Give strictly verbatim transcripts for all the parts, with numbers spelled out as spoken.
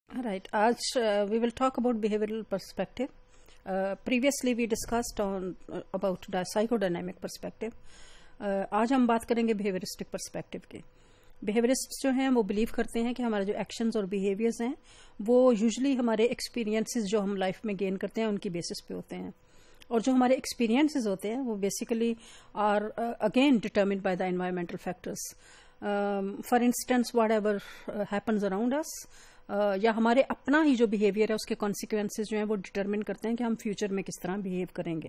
Right. आज uh, we will talk about behavioral perspective. Uh, previously we discussed on uh, about the psychodynamic perspective. Uh, आज हम बात करेंगे behavioristic perspective की. Behaviorists जो हैं वो बिलीव करते हैं कि हमारे जो एक्शंस और बिहेवियर्स हैं वो यूजुअली हमारे एक्सपीरियंसेस जो हम लाइफ में गेन करते हैं उनकी बेसिस पे होते हैं, और जो हमारे एक्सपीरियंसेस होते हैं वो basically are again determined by the environmental factors. For instance whatever happens around us, या हमारे अपना ही जो बिहेवियर है उसके कॉन्सिक्वेंसेज जो हैं वो डिटरमिन करते हैं कि हम फ्यूचर में किस तरह बिहेव करेंगे.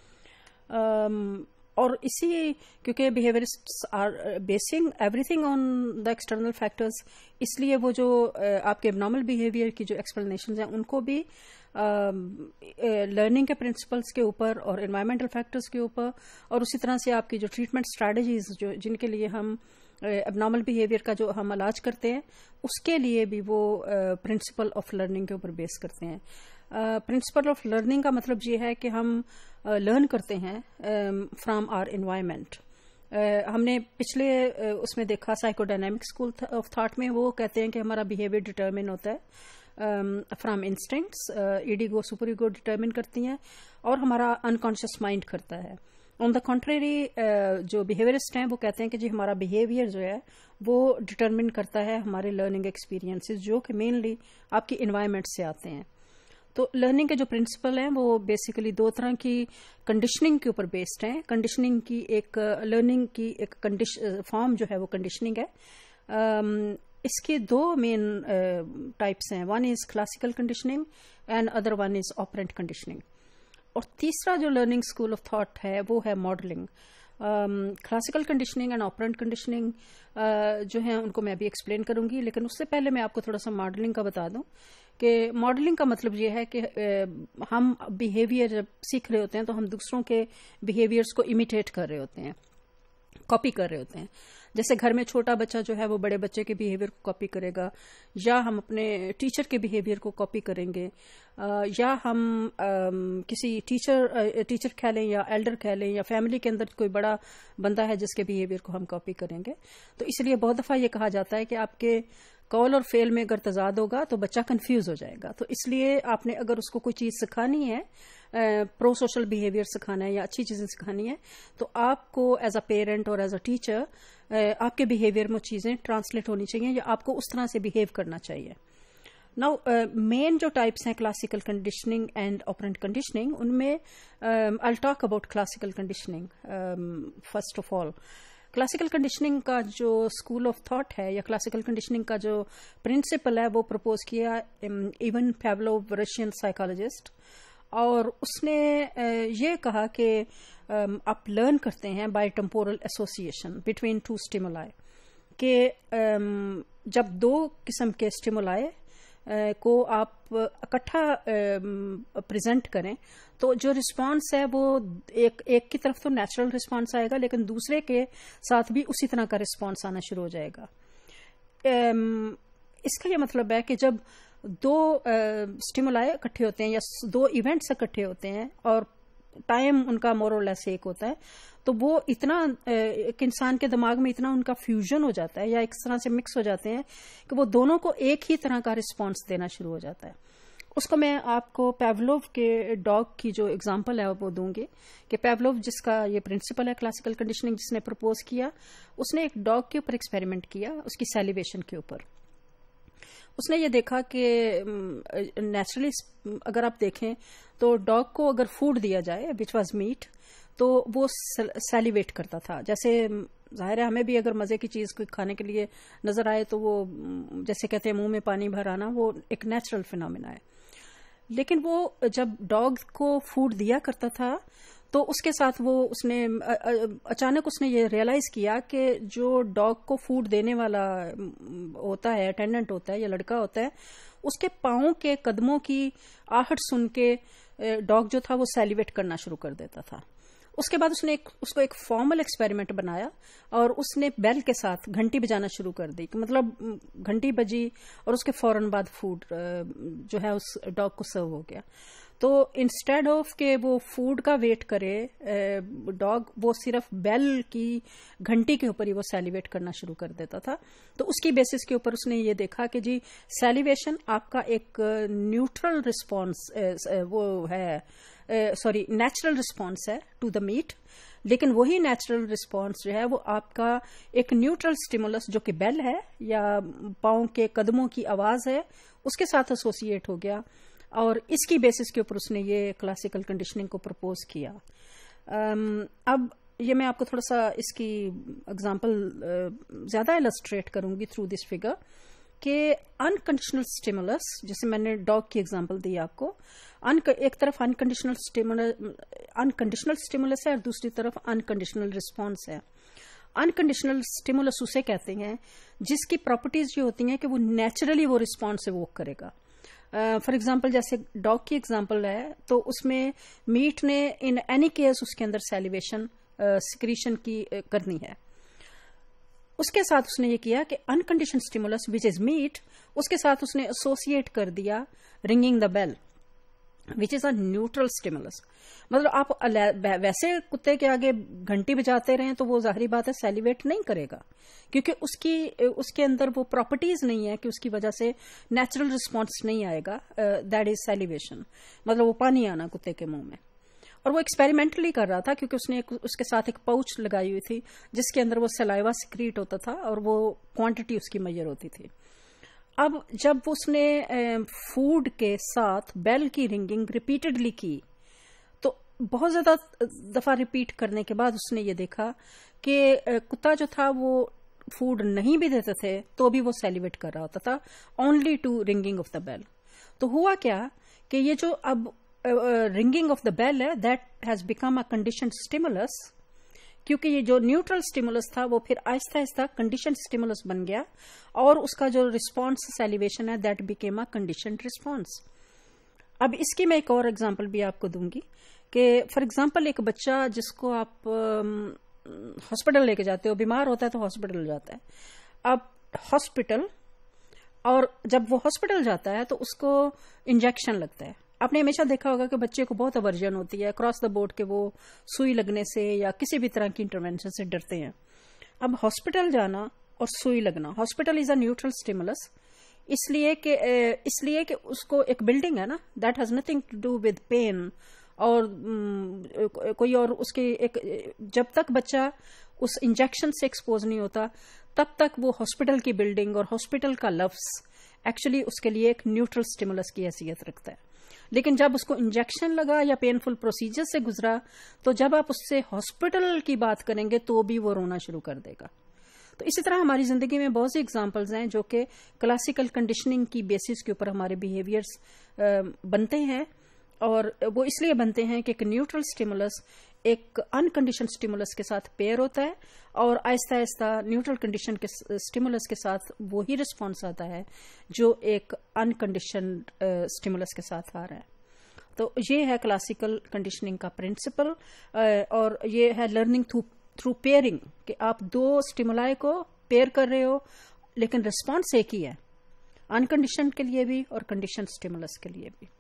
um, और इसी क्योंकि behaviourists are basing everything on the external factors, इसलिए वो जो uh, आपके एबनॉर्मल बिहेवियर की जो एक्सप्लेनेशन हैं उनको भी लर्निंग uh, के प्रिंसिपल्स के ऊपर और एनवायरमेंटल फैक्टर्स के ऊपर, और उसी तरह से आपकी जो ट्रीटमेंट स्ट्रैटेजीज जो जिनके लिए हम एबनॉर्मल uh, बिहेवियर का जो हम इलाज करते हैं उसके लिए भी वो प्रिंसिपल ऑफ लर्निंग के ऊपर बेस करते हैं. प्रिंसिपल ऑफ लर्निंग का मतलब ये है कि हम लर्न uh, करते हैं फ्रॉम आवर एनवायरनमेंट. हमने पिछले uh, उसमें देखा साइकोडायनामिक स्कूल ऑफ थॉट में वो कहते हैं कि हमारा बिहेवियर डिटरमिन होता है from instincts, id ego super ego determine करती हैं और हमारा अनकॉन्शियस माइंड करता है. ऑन द कॉन्ट्रेरी जो बिहेवियरिस्ट हैं वो कहते हैं कि जी हमारा बिहेवियर जो है वो डिटरमिन करता है हमारे लर्निंग एक्सपीरियंसेस जो कि मेनली आपकी इन्वायरमेंट से आते हैं. तो लर्निंग के जो प्रिंसिपल हैं वो बेसिकली दो तरह की कंडीशनिंग के ऊपर बेस्ड हैं. कंडीशनिंग की एक लर्निंग की एक फॉर्म जो है वो कंडीशनिंग है. um, इसके दो मेन टाइप्स हैं. One is classical conditioning and other one is operant conditioning. और तीसरा जो लर्निंग स्कूल ऑफ थॉट है वो है modelling. Classical conditioning and operant conditioning जो है उनको मैं अभी एक्सप्लेन करूंगी, लेकिन उससे पहले मैं आपको थोड़ा सा मॉडलिंग का बता दूं कि मॉडलिंग का मतलब ये है कि uh, हम बिहेवियर जब सीख रहे होते हैं तो हम दूसरों के बिहेवियर्स को इमिटेट कर रहे होते हैं, कॉपी कर रहे होते हैं. जैसे घर में छोटा बच्चा जो है वो बड़े बच्चे के बिहेवियर को कॉपी करेगा, या हम अपने टीचर के बिहेवियर को कॉपी करेंगे, या हम किसी टीचर टीचर कह लें या एल्डर कह लें, या फैमिली के अंदर कोई बड़ा बंदा है जिसके बिहेवियर को हम कॉपी करेंगे. तो इसलिए बहुत दफा ये कहा जाता है कि आपके कॉल और फेल में अगर तजाद होगा तो बच्चा कंफ्यूज हो जाएगा. तो इसलिए आपने अगर उसको कोई चीज सिखानी है, प्रो सोशल बिहेवियर सिखाना है या अच्छी चीजें सिखानी है, तो आपको एज अ पेरेंट और एज अ टीचर आपके बिहेवियर में चीजें ट्रांसलेट होनी चाहिए या आपको उस तरह से बिहेव करना चाहिए. नाउ मेन जो टाइप्स हैं classical conditioning and operant conditioning, उनमें I will talk about classical conditioning first of all. Classical conditioning का जो स्कूल ऑफ थॉट है या क्लासिकल कंडीशनिंग का जो प्रिंसिपल है वो प्रपोज किया इवन पाव्लोव, रशियन साइकोलॉजिस्ट, और उसने ये कहा कि आप लर्न करते हैं by temporal association between two stimuli, कि जब दो किस्म के स्टिमुलाई को आप इकट्ठा प्रेजेंट करें तो जो रिस्पांस है वो एक एक की तरफ तो नेचुरल रिस्पांस आएगा, लेकिन दूसरे के साथ भी उसी तरह का रिस्पांस आना शुरू हो जाएगा. इसका ये मतलब है कि जब दो स्टिमुलाई इकट्ठे होते हैं या दो इवेंट्स इकट्ठे होते हैं और टाइम उनका मोर और लेस एक होता है, तो वो इतना एक इंसान के दिमाग में इतना उनका फ्यूजन हो जाता है या एक तरह से मिक्स हो जाते हैं कि वो दोनों को एक ही तरह का रिस्पांस देना शुरू हो जाता है. उसको मैं आपको पाव्लोव के डॉग की जो एग्जांपल है वो दूंगी कि पाव्लोव जिसका ये प्रिंसिपल है क्लासिकल कंडीशनिंग जिसने प्रपोज किया, उसने एक डॉग के ऊपर एक्सपेरिमेंट किया, उसकी सैलिवेशन के ऊपर. उसने ये देखा कि नेचुरली अगर आप देखें तो डॉग को अगर फूड दिया जाए विच वाज मीट तो वो सैलिवेट करता था. जैसे जाहिर है हमें भी अगर मजे की चीज कोई खाने के लिए नजर आए तो वो जैसे कहते हैं मुंह में पानी भर आना, वो एक नेचुरल फिनोमेना है. लेकिन वो जब डॉग को फूड दिया करता था तो उसके साथ वो उसने अचानक उसने ये रियलाइज किया कि जो डॉग को फूड देने वाला होता है, अटेंडेंट होता है या लड़का होता है, उसके पांव के कदमों की आहट सुन के डॉग जो था वो सैलिवेट करना शुरू कर देता था. उसके बाद उसने एक, उसको एक फॉर्मल एक्सपेरिमेंट बनाया और उसने बेल के साथ घंटी बजाना शुरू कर दी. मतलब घंटी बजी और उसके फौरन बाद फूड जो है उस डॉग को सर्व हो गया. तो इंस्टेड ऑफ के वो फूड का वेट करे डॉग, वो सिर्फ बेल की घंटी के ऊपर ही वो सैलिवेट करना शुरू कर देता था। तो उसकी बेसिस के ऊपर उसने ये देखा कि जी सैलिवेशन आपका एक न्यूट्रल रिस्पॉन्स वो है, सॉरी नेचुरल रिस्पॉन्स है टू द मीट, लेकिन वही नेचुरल रिस्पॉन्स जो है वो आपका एक न्यूट्रल स्टिमुलस जो कि बेल है या पाँव के कदमों की आवाज है उसके साथ एसोसिएट हो गया, और इसकी बेसिस के ऊपर उसने ये क्लासिकल कंडीशनिंग को प्रपोज किया। um, अब ये मैं आपको थोड़ा सा इसकी एग्जांपल ज्यादा इलस्ट्रेट करूंगी थ्रू दिस फिगर कि अनकंडीशनल स्टिमुलस, जैसे मैंने डॉग की एग्जांपल दी आपको, एक तरफ अनकंडीशनल स्टिमुलस अनकंडीशनल स्टिमुलस है और दूसरी तरफ अनकंडीशनल रिस्पॉन्स है। अनकंडीशनल स्टिमुलस उसे कहते हैं जिसकी प्रॉपर्टीज ये होती हैं कि वो नेचुरली वो रिस्पॉन्स एवोक करेगा। फॉर uh, एग्जाम्पल जैसे डॉग की एग्जाम्पल है तो उसमें मीट ने इन एनी केस उसके अंदर सैलिवेशन सिक्रीशन की uh, करनी है। उसके साथ उसने ये किया कि unconditional stimulus which is meat, उसके साथ उसने एसोसिएट कर दिया ringing the bell which is a neutral stimulus. मतलब आप वैसे कुत्ते के आगे घंटी बजाते रहें तो वो जाहिर बात है सैलिवेट नहीं करेगा, क्योंकि उसकी उसके अंदर वो प्रॉपर्टीज नहीं है कि उसकी वजह से नेचुरल रिस्पॉन्स नहीं आएगा, दैट इज सैलिवेशन, मतलब वो पानी आना कुत्ते के मुंह में। और वो एक्सपेरिमेंटली कर रहा था क्योंकि उसने एक, उसके साथ एक पाउच लगाई हुई थी जिसके अंदर वो सलाइवा सिक्रीट होता था और वो क्वांटिटी उसकी मेजर होती थी। अब जब उसने फूड के साथ बेल की रिंगिंग रिपीटेडली की तो बहुत ज्यादा दफा रिपीट करने के बाद उसने ये देखा कि कुत्ता जो था वो फूड नहीं भी देते थे तो भी वो सैलिवेट कर रहा होता था only to ringing of the bell. तो हुआ क्या कि ये जो अब रिंगिंग ऑफ द बेल है that has become a condition stimulus, क्योंकि ये जो न्यूट्रल स्टिमुलस था वो फिर आहिस्ता आहिस्ता कंडीशन स्टिमुलस बन गया और उसका जो रिस्पॉन्स सैलिवेशन है that became a condition response. अब इसकी मैं एक और एग्जांपल भी आपको दूंगी कि फॉर एग्जांपल एक बच्चा जिसको आप हॉस्पिटल uh, लेके जाते हो, बीमार होता है तो हॉस्पिटल जाता है। अब हॉस्पिटल, और जब वो हॉस्पिटल जाता है तो उसको इंजेक्शन लगता है। आपने हमेशा देखा होगा कि बच्चे को बहुत अवर्जन होती है क्रॉस द बोर्ड के वो सुई लगने से या किसी भी तरह की इंटरवेंशन से डरते हैं। अब हॉस्पिटल जाना और सुई लगना, hospital is a neutral stimulus, इसलिए कि इसलिए कि उसको एक बिल्डिंग है ना, that has nothing to do with pain और कोई और उसके एक, जब तक बच्चा उस इंजेक्शन से एक्सपोज नहीं होता तब तक वो हॉस्पिटल की बिल्डिंग और हॉस्पिटल का लफ्ज एक्चुअली उसके लिए एक न्यूट्रल स्टिमुलस की हैसियत रखता है। लेकिन जब उसको इंजेक्शन लगा या पेनफुल प्रोसीजर से गुजरा तो जब आप उससे हॉस्पिटल की बात करेंगे तो भी वो रोना शुरू कर देगा। तो इसी तरह हमारी जिंदगी में बहुत सी एग्जांपल्स हैं जो कि क्लासिकल कंडीशनिंग की बेसिस के ऊपर हमारे बिहेवियर्स बनते हैं, और वो इसलिए बनते हैं कि एक न्यूट्रल स्टिमुलस एक अनकंडीशन स्टिमुलस के साथ पेयर होता है और आहिस्ता आहिस्ता न्यूट्रल कंडीशन के स्टिमुलस के साथ वो ही रिस्पॉन्स आता है जो एक अनकंडीशन स्टिमुलस के साथ आ रहा है। तो ये है क्लासिकल कंडीशनिंग का प्रिंसिपल, और ये है लर्निंग थ्रू थ्रू पेयरिंग कि आप दो स्टिमुलाई को पेयर कर रहे हो लेकिन रिस्पॉन्स एक ही है, अनकंडीशन के लिए भी और कंडीशन स्टिमुलस के लिए भी।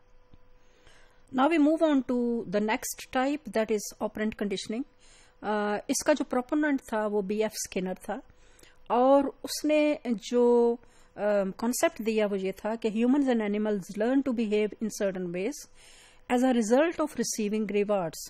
Now we move on to the next type, that is operant conditioning. uh, इसका जो प्रोपोनेंट था वो बी एफ स्किनर था, और उसने जो कॉन्सेप्ट uh, दिया वो ये था कि humans and animals learn to behave in certain ways as a result of receiving rewards,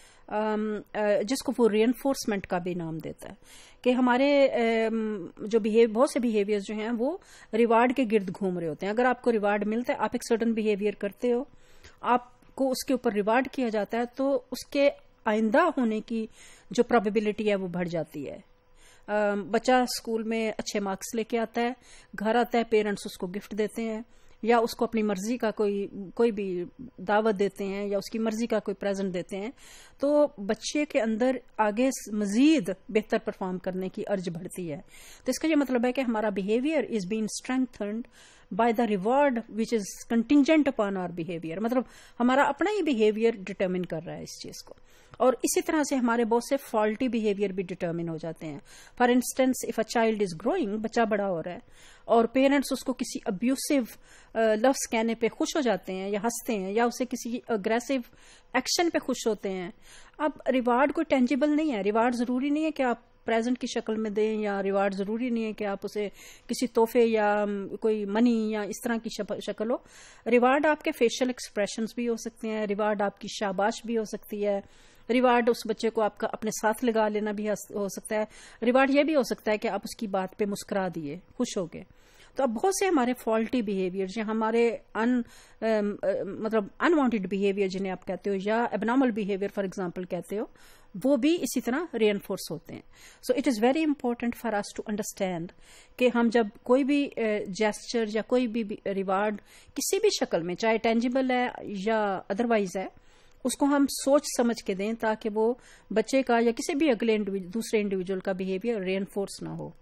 जिसको वो रिइंफोर्समेंट का भी नाम देता है कि हमारे um, जो बिहेव बहुत से बिहेवियर्स जो हैं वो रिवार्ड के गिर्द घूम रहे होते हैं। अगर आपको रिवार्ड मिलता है, आप एक सर्टन बिहेवियर करते हो, आप को उसके ऊपर रिवार्ड किया जाता है तो उसके आइंदा होने की जो प्रोबेबिलिटी है वो बढ़ जाती है। आ, बच्चा स्कूल में अच्छे मार्क्स लेके आता है, घर आता है, पेरेंट्स उसको गिफ्ट देते हैं या उसको अपनी मर्जी का कोई कोई भी दावत देते हैं या उसकी मर्जी का कोई प्रेजेंट देते हैं, तो बच्चे के अंदर आगे मजीद बेहतर परफॉर्म करने की अर्ज बढ़ती है। तो इसका ये मतलब है कि हमारा behaviour is being strengthened by the reward which is contingent upon our behaviour, मतलब हमारा अपना ही बिहेवियर डिटर्मिन कर रहा है इस चीज को। और इसी तरह से हमारे बहुत से फॉल्टी बिहेवियर भी डिटर्मिन हो जाते हैं। For instance, if a child is growing, बच्चा बड़ा हो रहा है और पेरेंट्स उसको किसी अब्यूसिव लफ्ज कहने पे खुश हो जाते हैं या हंसते हैं, या उसे किसी अग्रेसिव एक्शन पे खुश होते हैं। अब रिवार्ड कोई टेंजिबल नहीं है। रिवार्ड जरूरी नहीं है कि आप प्रेजेंट की शक्ल में दें, या रिवार्ड जरूरी नहीं है कि आप उसे किसी तोहफे या कोई मनी या इस तरह की शक्ल हो। रिवार्ड आपके फेशियल एक्सप्रेशंस भी हो सकते हैं, रिवार्ड आपकी शाबाश भी हो सकती है, रिवार्ड उस बच्चे को आपका अपने साथ लगा लेना भी हो सकता है, रिवार्ड यह भी हो सकता है कि आप उसकी बात पे मुस्कुरा दिए, खुश हो गए। तो अब बहुत से हमारे फॉल्टी बिहेवियर या हमारे अन मतलब अनवांटेड बिहेवियर जिन्हें आप कहते हो, या एबनॉर्मल बिहेवियर फॉर एग्जांपल कहते हो, वो भी इसी तरह रीइंफोर्स होते हैं। So it is very important for us to understand कि हम जब कोई भी जेस्चर या कोई भी रिवार्ड किसी भी शक्ल में, चाहे टेंजिबल है या अदरवाइज है, उसको हम सोच समझ के दें ताकि वो बच्चे का या किसी भी अगले दूसरे इंडिविजुअल का बिहेवियर रीइंफोर्स ना हो।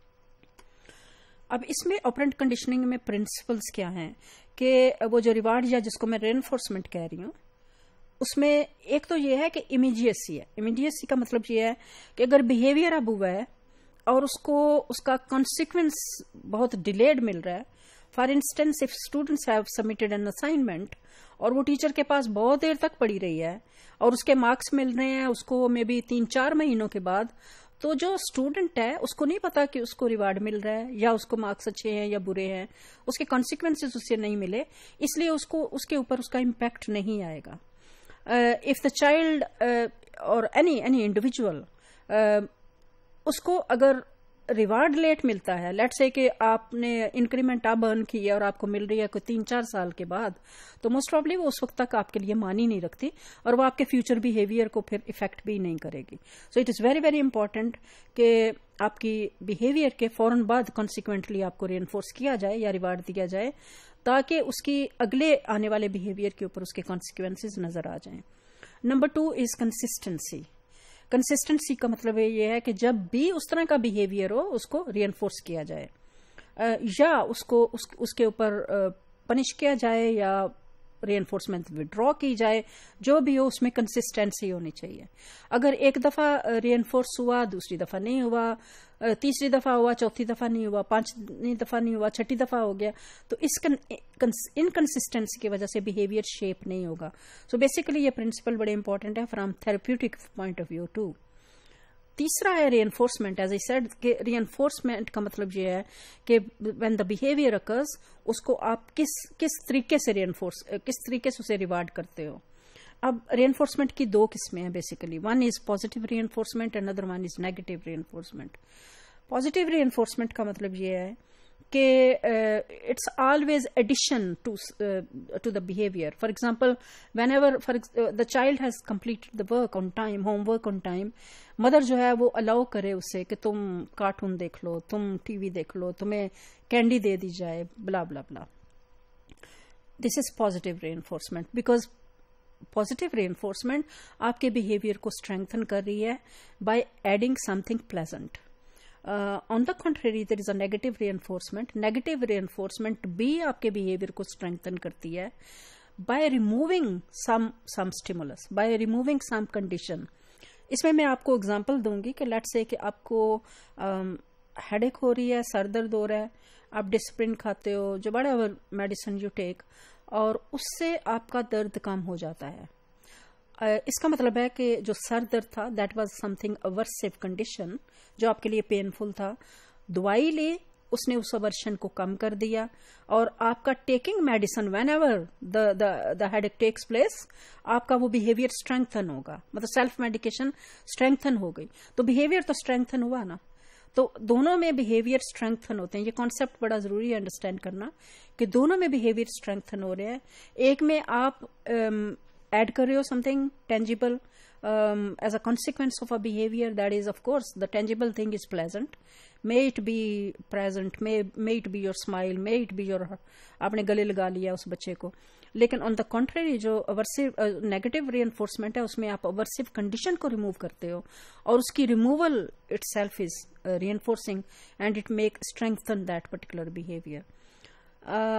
अब इसमें ऑपरेंट कंडीशनिंग में प्रिंसिपल्स क्या हैं कि वो जो रिवार्ड या जिसको मैं रीइंफोर्समेंट कह रही हूँ, उसमें एक तो ये है कि इमीडिएसी है। इमीडिएसी का मतलब ये है कि अगर बिहेवियर अब हुआ है और उसको उसका कॉन्सिक्वेंस बहुत डिलेड मिल रहा है, for instance if students have submitted an assignment और वो टीचर के पास बहुत देर तक पड़ी रही है और उसके मार्क्स मिल रहे हैं उसको मे बी तीन चार महीनों के बाद, तो जो स्टूडेंट है उसको नहीं पता कि उसको रिवार्ड मिल रहा है या उसको मार्क्स अच्छे हैं या बुरे हैं, उसके कॉन्सिक्वेंसेस उससे नहीं मिले, इसलिए उसको उसके ऊपर उसका इम्पैक्ट नहीं आएगा। इफ द चाइल्ड और एनी एनी इंडिविजुअल, उसको अगर रिवार्ड लेट मिलता है, लेट्स से कि आपने इंक्रीमेंट अब अर्न की है और आपको मिल रही है कोई तीन चार साल के बाद, तो मोस्ट प्रॉब्ली वो उस वक्त तक आपके लिए मानी नहीं रखती और वो आपके फ्यूचर बिहेवियर को फिर इफेक्ट भी नहीं करेगी। So it is very very important कि आपकी बिहेवियर के फौरन बाद कॉन्सिक्वेंटली आपको रीइंफोर्स किया जाए या रिवार्ड दिया जाए, ताकि उसकी अगले आने वाले बिहेवियर के ऊपर उसके कॉन्सिक्वेंसेज नजर आ जाएं। Number two is consistency. Consistency का मतलब ये है कि जब भी उस तरह का बिहेवियर हो उसको रीइंफोर्स किया जाए, या उसको उस, उसके ऊपर पनिश किया जाए या रीइंफोर्समेंट विड्रॉ की जाए, जो भी हो उसमें कंसिस्टेंसी होनी चाहिए। अगर एक दफा रीइंफोर्स हुआ, दूसरी दफा नहीं हुआ, तीसरी दफा हुआ, चौथी दफा नहीं हुआ, पांचवी दफा नहीं हुआ, छठी दफा हो गया, तो इस इनकंसिस्टेंसी की वजह से बिहेवियर शेप नहीं होगा। सो बेसिकली ये प्रिंसिपल बड़े इंपॉर्टेंट है from therapeutic point of view too. तीसरा है रीइंफोर्समेंट। एज आई सेड कि रीइंफोर्समेंट का मतलब ये है कि व्हेन द बिहेवियर अकर्स, उसको आप किस किस तरीके से रीइंफोर्स, किस तरीके से उसे रिवार्ड करते हो। अब रीइंफोर्समेंट की दो किस्में हैं basically, one is positive reinforcement, another one is negative reinforcement. Positive reinforcement का मतलब ये है कि it's always addition to to the behaviour. For example, whenever for the child has completed the work on time, homework on time, mother जो है वो allow करे उसे कि तुम कार्टून देख लो, तुम टीवी देख लो, तुम्हें कैंडी दे दी जाए, blah blah blah. This is positive reinforcement, because positive reinforcement आपके बिहेवियर को स्ट्रेंथन कर रही है by adding something pleasant. On the contrary there is a negative reinforcement. Negative reinforcement भी आपके बिहेवियर को स्ट्रेंथन करती है by removing some some stimulus, by removing some condition. इसमें मैं आपको एग्जांपल दूंगी कि लेट्स से कि आपको हेडेक हो रही है, सर दर्द हो रहा है, आप डिस्प्रिन खाते हो, जो बड़ा मेडिसिन यू टेक, और उससे आपका दर्द कम हो जाता है। इसका मतलब है कि जो सर दर्द था that was something aversive condition, जो आपके लिए पेनफुल था, दवाई ले, उसने उस अवर्शन को कम कर दिया, और आपका taking medicine whenever the the headache takes place, आपका वो बिहेवियर स्ट्रेंथन होगा, मतलब सेल्फ मेडिकेशन स्ट्रेंथन हो गई, तो बिहेवियर तो स्ट्रेंथन हुआ ना। तो दोनों में बिहेवियर स्ट्रेंथन होते हैं। ये कॉन्सेप्ट बड़ा जरूरी है अंडरस्टैंड करना कि दोनों में बिहेवियर स्ट्रेंथन हो रहे हैं। एक में आप ऐड um, कर रहे हो something tangible as a consequence of a behaviour, that is of course the tangible thing is pleasant, may it be present, may may it be your smile, may it be your, आपने गले लगा लिया उस बच्चे को। लेकिन on the contrary जो aversive negative reinforcement है, उसमें आप अवर्सिव कंडीशन को रिमूव करते हो, और उसकी removal itself is reinforcing and it make strengthen that particular behaviour.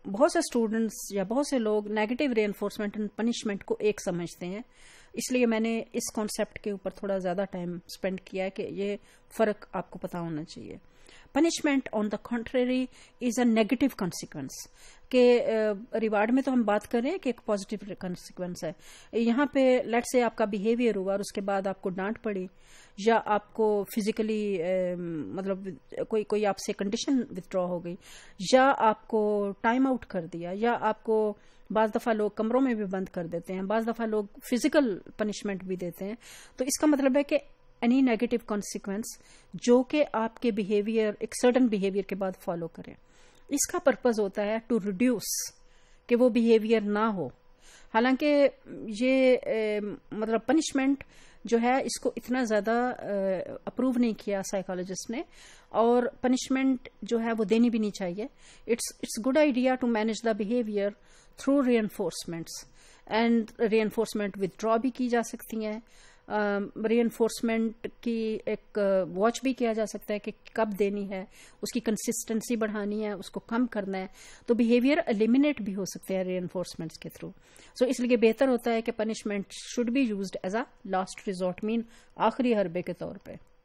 बहुत से स्टूडेंट्स या बहुत से लोग नेगेटिव रेइंफोर्समेंट एंड पनिशमेंट को एक समझते हैं, इसलिए मैंने इस कॉन्सेप्ट के ऊपर थोड़ा ज्यादा टाइम स्पेंड किया है कि ये फर्क आपको पता होना चाहिए। Punishment on the contrary is a negative consequence के रिवार्ड में तो हम बात कर रहे हैं कि एक पॉजिटिव कॉन्सिक्वेंस है। यहाँ पे लेट से आपका बिहेवियर हुआ और उसके बाद आपको डांट पड़ी, या आपको फिजिकली मतलब कोई कोई आपसे कंडीशन विथड्रॉ हो गई, या आपको टाइम आउट कर दिया, या आपको बाज दफा लोग कमरों में भी बंद कर देते हैं, बाज दफा लोग फिजिकल पनिशमेंट भी देते हैं। तो इसका मतलब है कि एनी नेगेटिव कॉन्सिक्वेंस जो कि आपके बिहेवियर एक सर्टन बिहेवियर के बाद फॉलो करें, इसका पर्पस होता है टू रिड्यूस कि वो बिहेवियर ना हो। हालांकि ये ए, मतलब पनिशमेंट जो है इसको इतना ज्यादा अप्रूव नहीं किया साइकोलॉजिस्ट ने, और पनिशमेंट जो है वो देनी भी नहीं चाहिए। It's it's good idea to manage the behaviour through reinforcements, and reinforcement withdraw भी की जा सकती हैं। रीएनफोर्समेंट uh, की एक वॉच uh, भी किया जा सकता है कि कब देनी है, उसकी कंसिस्टेंसी बढ़ानी है, उसको कम करना है। तो बिहेवियर एलिमिनेट भी हो सकते हैं रीएनफोर्समेंट्स के थ्रू। सो so, इसलिए बेहतर होता है कि punishment should be used as a last resort, mean आखिरी हरबे के तौर पे।